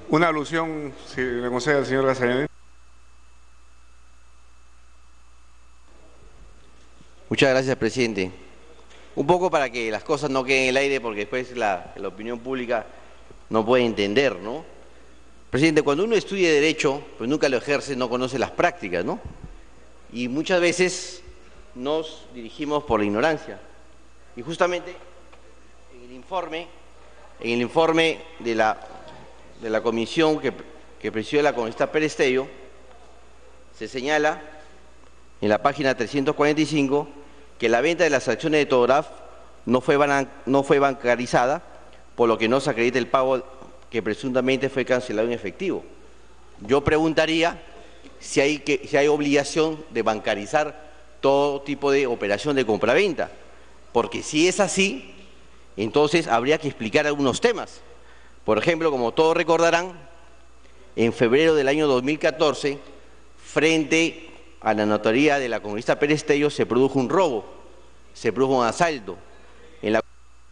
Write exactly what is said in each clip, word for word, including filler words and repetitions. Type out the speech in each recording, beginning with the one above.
Una alusión, si le concede al señor Castañeda. Muchas gracias, presidente. Un poco para que las cosas no queden en el aire, porque después la, la opinión pública no puede entender, ¿no? Presidente, cuando uno estudia Derecho, pues nunca lo ejerce, no conoce las prácticas, ¿no? Y muchas veces nos dirigimos por la ignorancia. Y justamente en el informe, en el informe de la, de la comisión que, que presidió la congresista Perestello, se señala en la página trescientos cuarenta y cinco que la venta de las acciones de Todograf no fue, ban no fue bancarizada, por lo que no se acredita el pago que presuntamente fue cancelado en efectivo. Yo preguntaría si hay, que, si hay obligación de bancarizar todo tipo de operación de compraventa, porque si es así, entonces habría que explicar algunos temas. Por ejemplo, como todos recordarán, en febrero del año dos mil catorce, frente a la notaría de la congresista Perestello, se produjo un robo, se produjo un asalto. En la...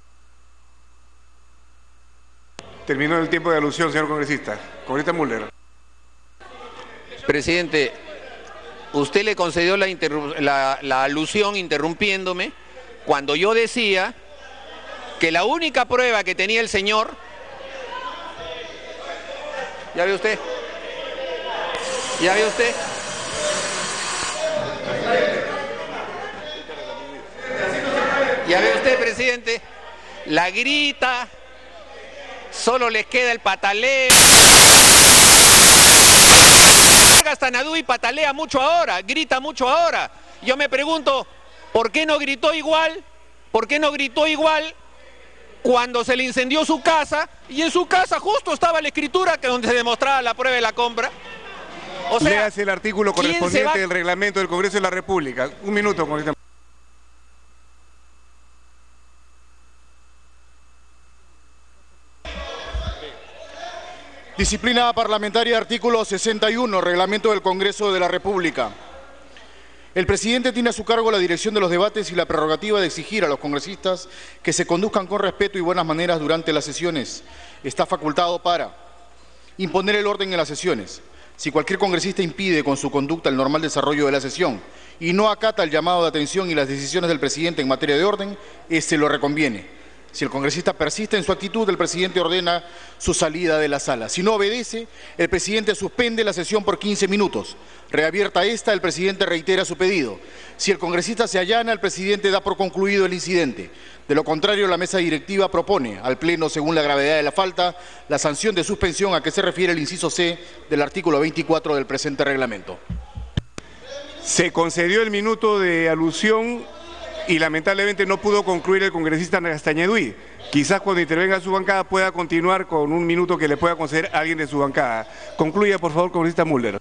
Terminó el tiempo de alusión, señor congresista. Congresista Müller. Presidente, usted le concedió la, la, la alusión interrumpiéndome cuando yo decía que la única prueba que tenía el señor... ¿Ya ve usted? ¿Ya ve usted? Ya ve usted, presidente, la grita, solo les queda el pataleo. Castañeda patalea mucho ahora, grita mucho ahora. Yo me pregunto, ¿por qué no gritó igual? ¿Por qué no gritó igual cuando se le incendió su casa? Y en su casa justo estaba la escritura que donde se demostraba la prueba de la compra. O sea, léase el artículo correspondiente del reglamento del Congreso de la República. Un minuto, congresista. Disciplina parlamentaria, artículo sesenta y uno, reglamento del Congreso de la República. El presidente tiene a su cargo la dirección de los debates y la prerrogativa de exigir a los congresistas que se conduzcan con respeto y buenas maneras durante las sesiones. Está facultado para imponer el orden en las sesiones. Si cualquier congresista impide con su conducta el normal desarrollo de la sesión y no acata el llamado de atención y las decisiones del presidente en materia de orden, éste lo reconviene. Si el congresista persiste en su actitud, el presidente ordena su salida de la sala. Si no obedece, el presidente suspende la sesión por quince minutos. Reabierta esta, el presidente reitera su pedido. Si el congresista se allana, el presidente da por concluido el incidente. De lo contrario, la mesa directiva propone al Pleno, según la gravedad de la falta, la sanción de suspensión a que se refiere el inciso C del artículo veinticuatro del presente reglamento. Se concedió el minuto de alusión y lamentablemente no pudo concluir el congresista Castañeda. Quizás cuando intervenga su bancada pueda continuar con un minuto que le pueda conceder a alguien de su bancada. Concluya, por favor, congresista Müller.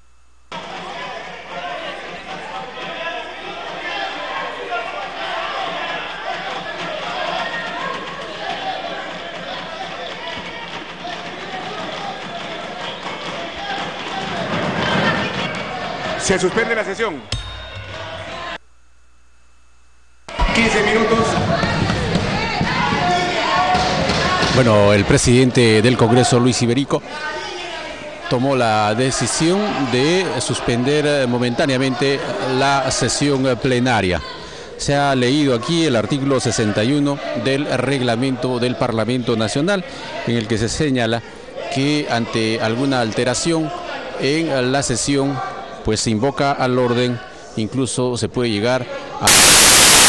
Se suspende la sesión. quince minutos. Bueno, el presidente del Congreso, Luis Iberico, tomó la decisión de suspender momentáneamente la sesión plenaria. Se ha leído aquí el artículo sesenta y uno del reglamento del Parlamento Nacional, en el que se señala que ante alguna alteración en la sesión, pues se invoca al orden, incluso se puede llegar a...